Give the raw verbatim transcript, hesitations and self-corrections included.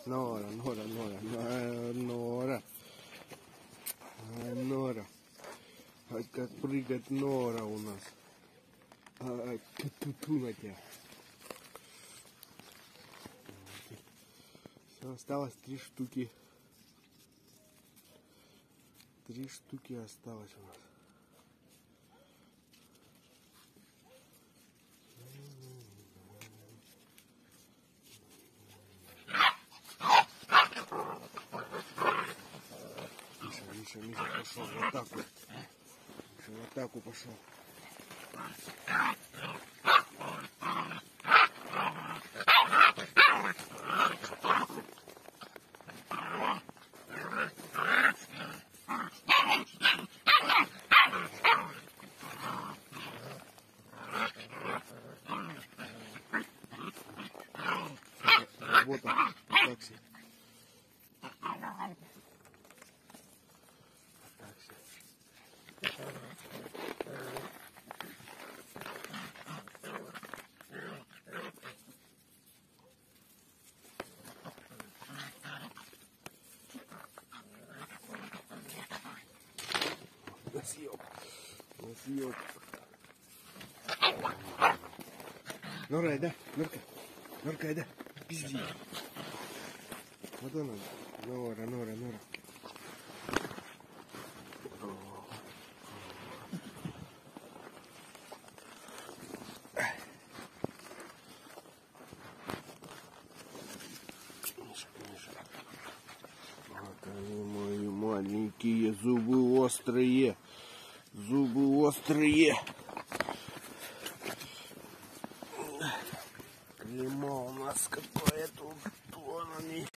Нора, Нора, Нора, Нора, Нора. Нора. Ай, как прыгает Нора у нас. Ай, ту-ту-ту на тебя. Все, осталось три штуки. Три штуки осталось у нас. Миша, Миша пошел в атаку. Миша в атаку пошел. Работа. Такси. Насъеб. Насъеб. Нора, да? Норка. Норка, да? Пизди. Вот она. Нора, Нора, Нора. Миша, Миша. Вот они мои маленькие, зубы острые. Зубы острые. Клеймо у нас какое-то.